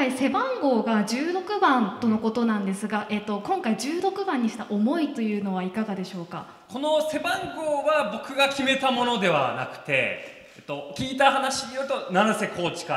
回背番号が16番とのことなんですが、今回16番にした思いというのはいかがでしょうか。 この背番号は僕が決めたものではなくて、聞いた話によると七瀬コーチから、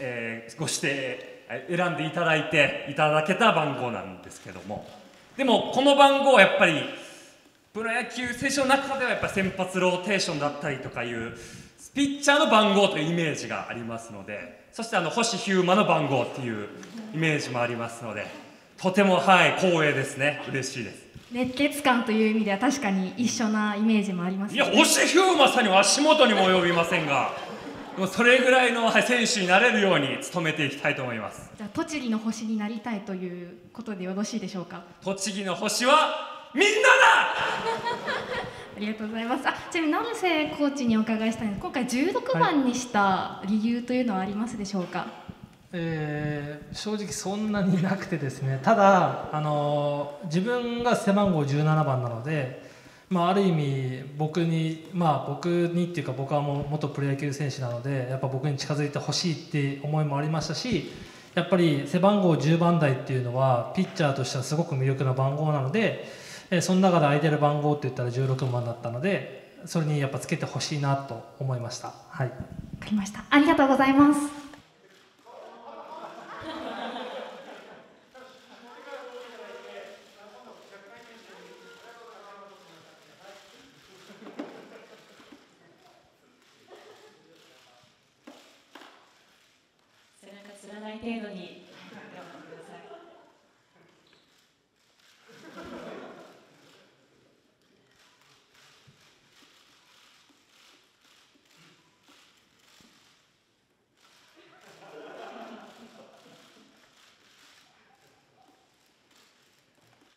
ご指定選んでいただけた番号なんですけども、でもこの番号はやっぱりプロ野球選手の中ではやっぱ先発ローテーションだったりとかいうピッチャーの番号というイメージがありますので、そして星飛雄馬の番号っていうイメージもありますので、とても光栄ですね。嬉しいです。 熱血感という意味では確かに一緒なイメージもあります、ね、 いや、星飛雄馬さんには足元にも及びませんが、もうそれぐらいの選手になれるように努めていきたいと思います。 じゃあ栃木の星になりたいということでよろしいでしょうか。 栃木の星はみんなだありがとうございます。ちなみに成瀬コーチにお伺いしたいんです。今回16番にした理由というのはありますでしょうか。 正直そんなになくてですね、ただ自分が背番号17番なので、ある意味僕にっていうか、僕はもう元プロ野球選手なので、やっぱ僕に近づいてほしいって思いもありましたし、やっぱり背番号10番台っていうのはピッチャーとしてはすごく魅力な番号なので、その中で空いてる番号って言ったら16番だったので、それにやっぱつけてほしいなと思いました。はい。わかりました。ありがとうございます。 背中つらない程度に